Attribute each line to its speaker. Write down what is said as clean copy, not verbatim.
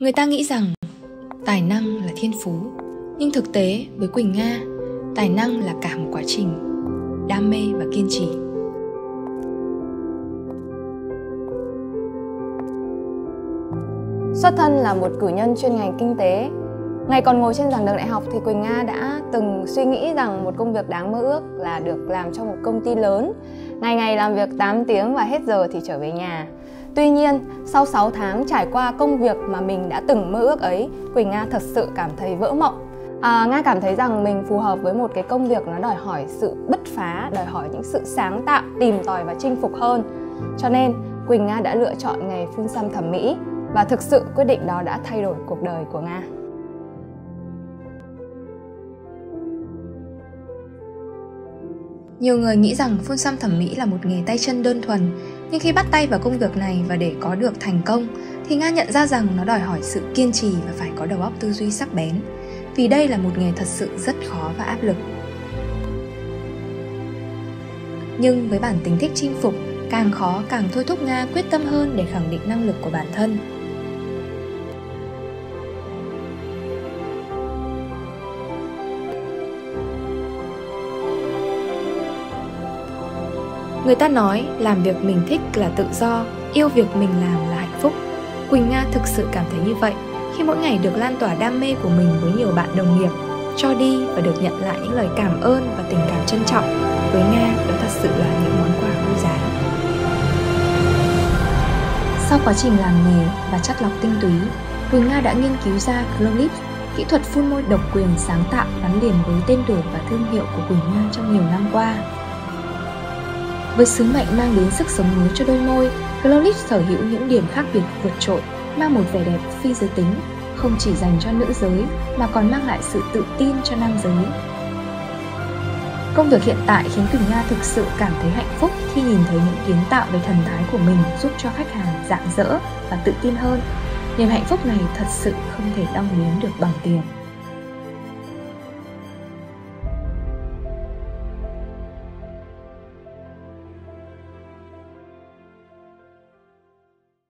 Speaker 1: Người ta nghĩ rằng tài năng là thiên phú, nhưng thực tế với Quỳnh Nga, tài năng là cả một quá trình, đam mê và kiên trì.
Speaker 2: Xuất thân là một cử nhân chuyên ngành kinh tế. Ngày còn ngồi trên giảng đường đại học thì Quỳnh Nga đã từng suy nghĩ rằng một công việc đáng mơ ước là được làm trong một công ty lớn, ngày ngày làm việc 8 tiếng và hết giờ thì trở về nhà. Tuy nhiên, sau 6 tháng trải qua công việc mà mình đã từng mơ ước ấy, Quỳnh Nga thật sự cảm thấy vỡ mộng. Nga cảm thấy rằng mình phù hợp với một cái công việc nó đòi hỏi sự bứt phá, đòi hỏi những sự sáng tạo, tìm tòi và chinh phục hơn. Cho nên, Quỳnh Nga đã lựa chọn nghề phun xăm thẩm mỹ và thực sự quyết định đó đã thay đổi cuộc đời của Nga.
Speaker 1: Nhiều người nghĩ rằng phun xăm thẩm mỹ là một nghề tay chân đơn thuần, nhưng khi bắt tay vào công việc này và để có được thành công, thì Nga nhận ra rằng nó đòi hỏi sự kiên trì và phải có đầu óc tư duy sắc bén, vì đây là một nghề thật sự rất khó và áp lực. Nhưng với bản tính thích chinh phục, càng khó càng thôi thúc Nga quyết tâm hơn để khẳng định năng lực của bản thân. Người ta nói làm việc mình thích là tự do, yêu việc mình làm là hạnh phúc. Quỳnh Nga thực sự cảm thấy như vậy khi mỗi ngày được lan tỏa đam mê của mình với nhiều bạn đồng nghiệp, cho đi và được nhận lại những lời cảm ơn và tình cảm trân trọng. Với Nga, đó thật sự là những món quà vô giá. Sau quá trình làm nghề và chắt lọc tinh túy, Quỳnh Nga đã nghiên cứu ra Glow Lips, kỹ thuật phun môi độc quyền sáng tạo gắn liền với tên tuổi và thương hiệu của Quỳnh Nga trong nhiều năm qua. Với sứ mệnh mang đến sức sống mới cho đôi môi, Glow Lips sở hữu những điểm khác biệt vượt trội, mang một vẻ đẹp phi giới tính, không chỉ dành cho nữ giới mà còn mang lại sự tự tin cho nam giới. Công việc hiện tại khiến Quỳnh Nga thực sự cảm thấy hạnh phúc khi nhìn thấy những kiến tạo về thần thái của mình giúp cho khách hàng rạng rỡ và tự tin hơn. Niềm hạnh phúc này thật sự không thể đong đếm được bằng tiền.